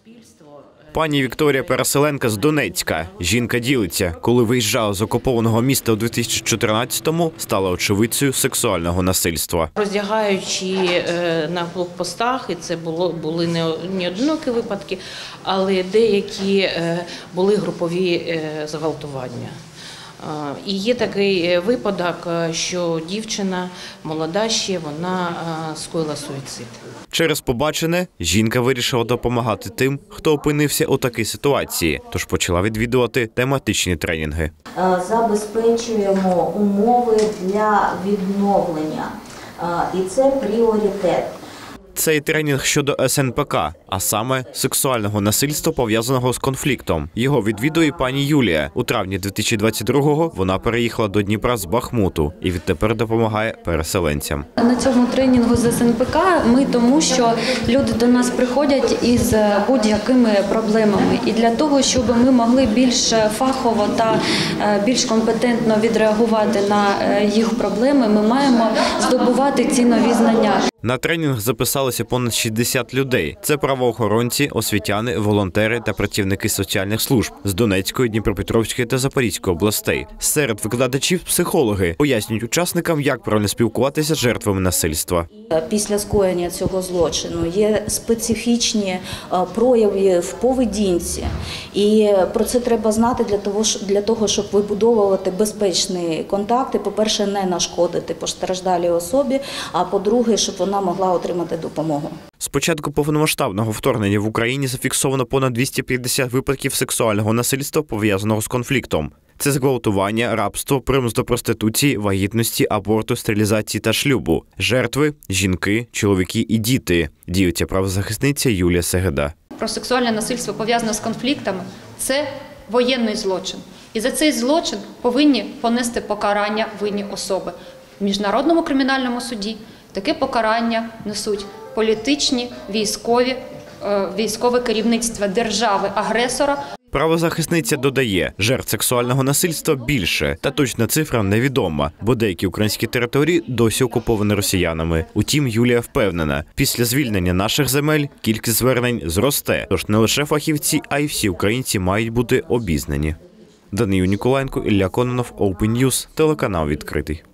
Пані Вікторія Переселенка з Донецька. Жінка ділиться, коли виїжджала з окупованого міста у 2014-му, стала очевидцею сексуального насильства. Роздягаючи на блокпостах, і це були не одинокі випадки, але деякі були групові зґвалтування. І є такий випадок, що дівчина молода ще, вона скоїла суїцид. Через побачене, жінка вирішила допомагати тим, хто опинився у такій ситуації, тож почала відвідувати тематичні тренінги. Забезпечуємо умови для відновлення, і це пріоритет. Цей тренінг щодо СНПК, а саме сексуального насильства, пов'язаного з конфліктом. Його відвідує пані Юлія. У травні 2022-го вона переїхала до Дніпра з Бахмуту і відтепер допомагає переселенцям. На цьому тренінгу з СНПК ми тому, що люди до нас приходять із будь-якими проблемами. І для того, щоб ми могли більш фахово та більш компетентно відреагувати на їх проблеми, ми маємо здобувати ці нові знання. На тренінг записалося понад 60 людей. Це правоохоронці, освітяни, волонтери та працівники соціальних служб з Донецької, Дніпропетровської та Запорізької областей. Серед викладачів – психологи. Пояснюють учасникам, як правильно спілкуватися з жертвами насильства. Після скоєння цього злочину є специфічні прояви в поведінці. І про це треба знати для того, щоб вибудовувати безпечні контакти. По-перше, не нашкодити постраждалій особі, а по-друге, щоб вона могла отримати допомогу. З початку повномасштабного вторгнення в Україні зафіксовано понад 250 випадків сексуального насильства, пов'язаного з конфліктом. Це зґвалтування, рабство, примус до проституції, вагітності, аборту, стерилізації та шлюбу. Жертви – жінки, чоловіки і діти. Діється правозахисниця Юлія Сегеда. Про сексуальне насильство, пов'язане з конфліктами – це воєнний злочин. І за цей злочин повинні понести покарання винні особи. В Міжнародному кримінальному суді таке покарання несуть політичні, військове керівництво держави-агресора. Правозахисниця додає, жертв сексуального насильства більше, та точна цифра невідома, бо деякі українські території досі окуповані росіянами. Утім, Юлія впевнена, після звільнення наших земель кількість звернень зросте, тож не лише фахівці, а й всі українці мають бути обізнані. Даниїл Ніколаєнко, Ілля Кононов, Open News, телеканал «Відкритий».